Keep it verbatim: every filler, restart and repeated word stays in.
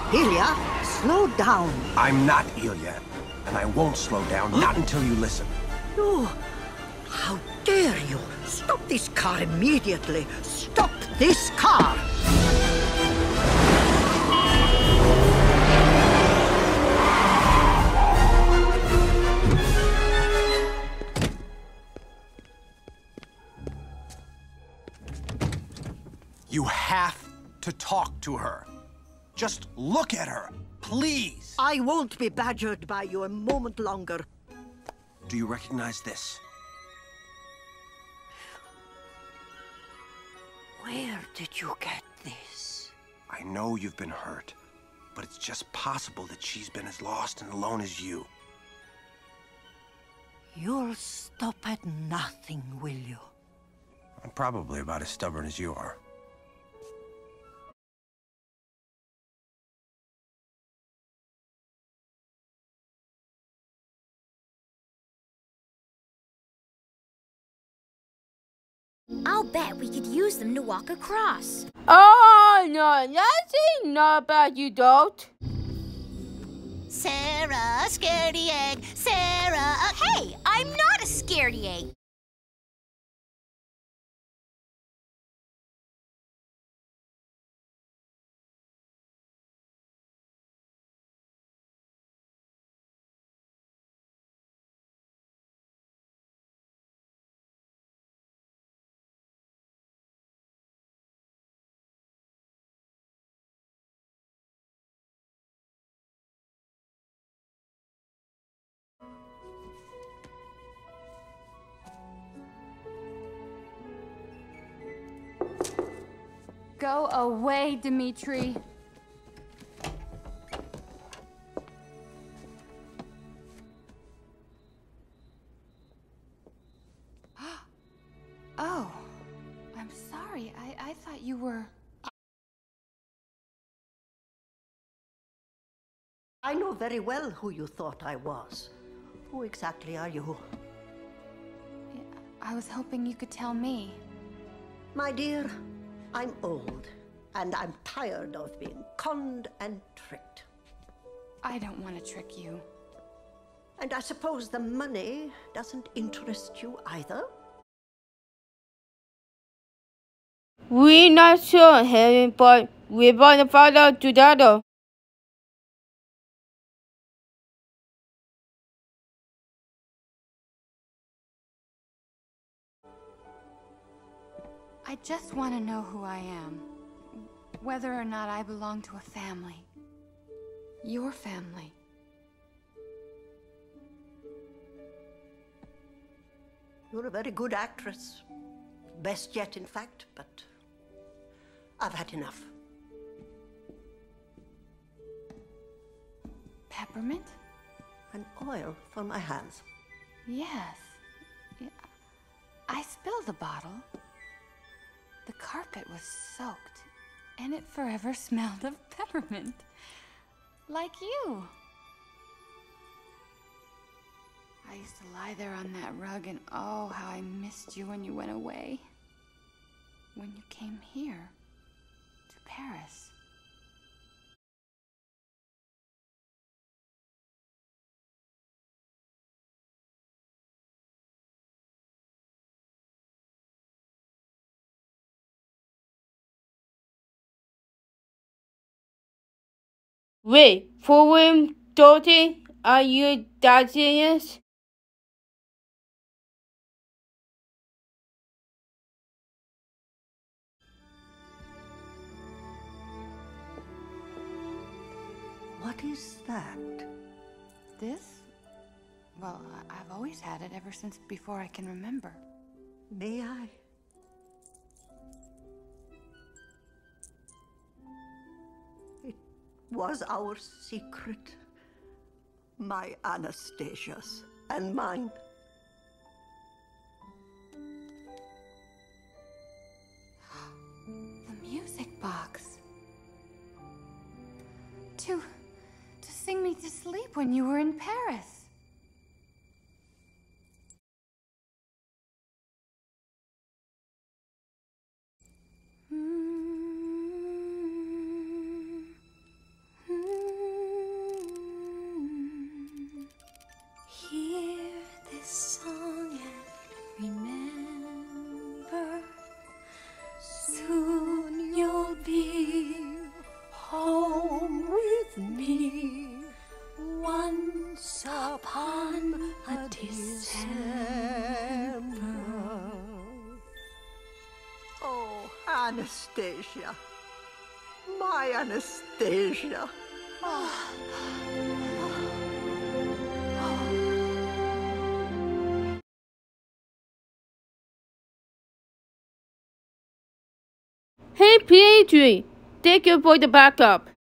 Ilya, slow down. I'm not Ilya, and I won't slow down, not until you listen. No. How dare you? Stop this car immediately. Stop this car! You have to talk to her. Just look at her, please. I won't be badgered by you a moment longer. Do you recognize this? Where did you get this? I know you've been hurt, but it's just possible that she's been as lost and alone as you. You'll stop at nothing, will you? I'm probably about as stubborn as you are. I'll bet we could use them to walk across. Oh, no, nothing not about you don't. Sarah, scaredy egg. Sarah, hey, I'm not a scaredy egg. Go away, Dmitri. Oh, I'm sorry. I, I thought you were... I know very well who you thought I was. Who exactly are you? I was hoping you could tell me. My dear, I'm old, and I'm tired of being conned and tricked. I don't want to trick you. And I suppose the money doesn't interest you either? We're not sure, Harry, but we're going to follow together. I just want to know who I am. Whether or not I belong to a family. Your family. You're a very good actress. Best yet, in fact, but I've had enough. Peppermint? An oil for my hands. Yes. Yeah. I spilled the bottle. The carpet was soaked, and it forever smelled of peppermint. Like you. I used to lie there on that rug, and oh, how I missed you when you went away. When you came here, to Paris. Wait, for William Doty, are you that serious? What is that? This? Well, I- I've always had it ever since before I can remember. May I? It was our secret. My Anastasia's and mine. The music box. To... to sing me to sleep when you were in Paris. Mm-hmm. be home with me once upon a December. Oh, Anastasia. My Anastasia. Hey, P A G, take your boy the backup.